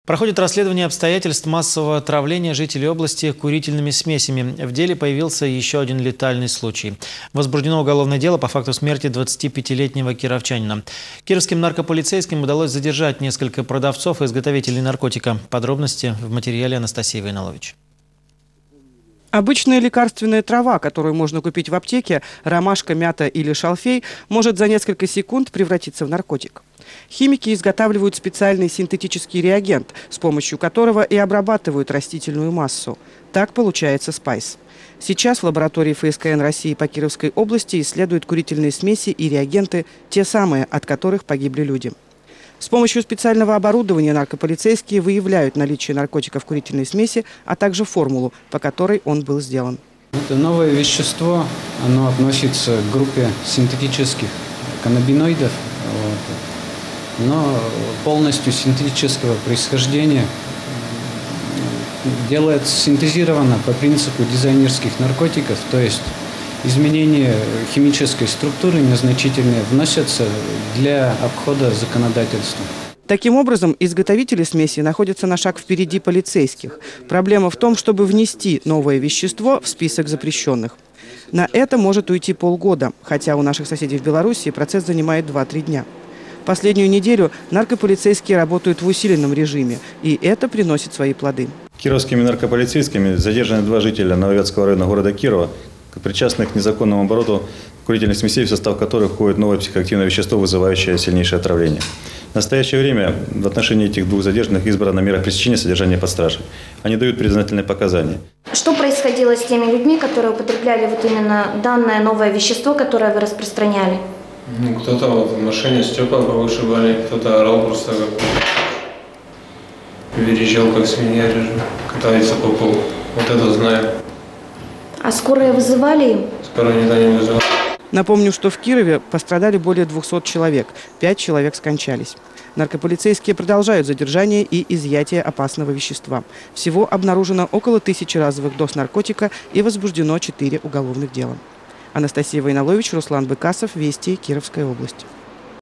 Проходит расследование обстоятельств массового отравления жителей области курительными смесями. В деле появился еще один летальный случай. Возбуждено уголовное дело по факту смерти 25-летнего кировчанина. Кировским наркополицейским удалось задержать несколько продавцов и изготовителей наркотика. Подробности в материале Анастасии Войнолович. Обычная лекарственная трава, которую можно купить в аптеке, ромашка, мята или шалфей, может за несколько секунд превратиться в наркотик. Химики изготавливают специальный синтетический реагент, с помощью которого и обрабатывают растительную массу. Так получается спайс. Сейчас в лаборатории ФСКН России по Кировской области исследуют курительные смеси и реагенты, те самые, от которых погибли люди. С помощью специального оборудования наркополицейские выявляют наличие наркотика в курительной смеси, а также формулу, по которой он был сделан. Это новое вещество, оно относится к группе синтетических каннабиноидов, но полностью синтетического происхождения, делается синтезировано по принципу дизайнерских наркотиков, то есть изменения химической структуры незначительные вносятся для обхода законодательства. Таким образом, изготовители смеси находятся на шаг впереди полицейских. Проблема в том, чтобы внести новое вещество в список запрещенных. На это может уйти полгода, хотя у наших соседей в Беларуси процесс занимает 2-3 дня. Последнюю неделю наркополицейские работают в усиленном режиме, и это приносит свои плоды. Кировскими наркополицейскими задержаны 2 жителя Нововетского района города Кирова, причастных к незаконному обороту курительных смесей, в состав которых входит новое психоактивное вещество, вызывающее сильнейшее отравление. В настоящее время в отношении этих 2 задержанных избрана мера пресечения содержания под стражей. Они дают признательные показания. Что происходило с теми людьми, которые употребляли вот именно данное новое вещество, которое вы распространяли? Кто-то вот в машине стекла повышибали, кто-то орал просто как верещал, как свинья катается по полу. Вот это знаю. А скорые вызывали? Скорую никто не вызывал. Напомню, что в Кирове пострадали более 200 человек, 5 человек скончались. Наркополицейские продолжают задержание и изъятие опасного вещества. Всего обнаружено около 1000 разовых доз наркотика и возбуждено 4 уголовных дела. Анастасия Войнолович, Руслан Быкасов, Вести, Кировская область.